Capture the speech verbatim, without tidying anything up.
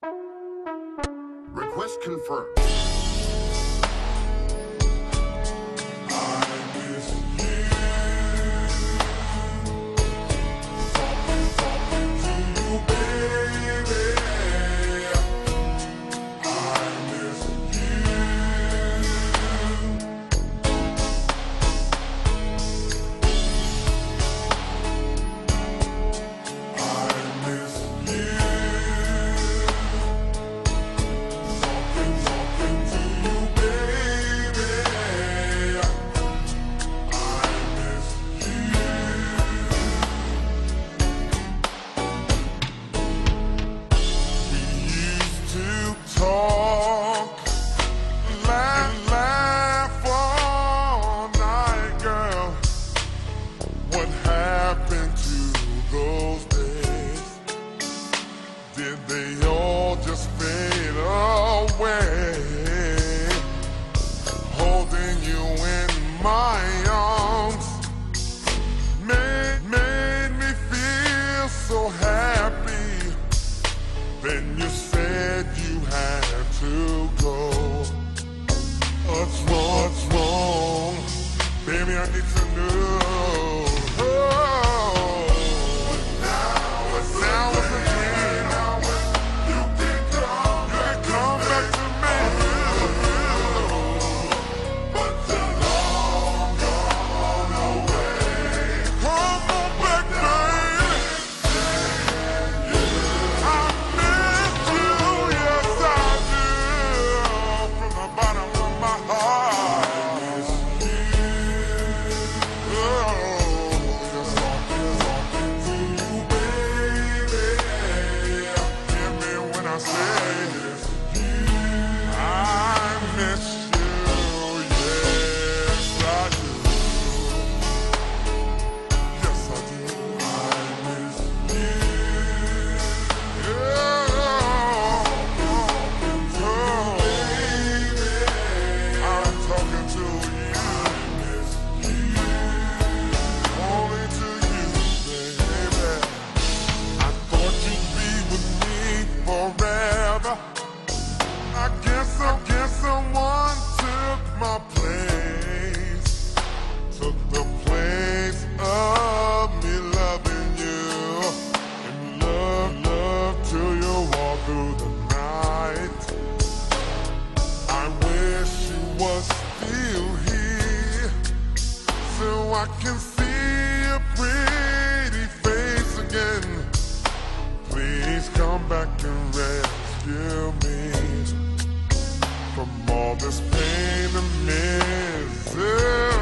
Request confirmed. Did they all just fade away? Holding you in my arms made, made me feel so happy. Then you said you had to go. What's wrong? What's wrong? Baby, I need to know. I guess, I guess someone took my place, took the place of me loving you, and love, love till you walk through the night. I wish you was still here, so I can see your pretty face again. Please come back and rescue me from all this pain and misery.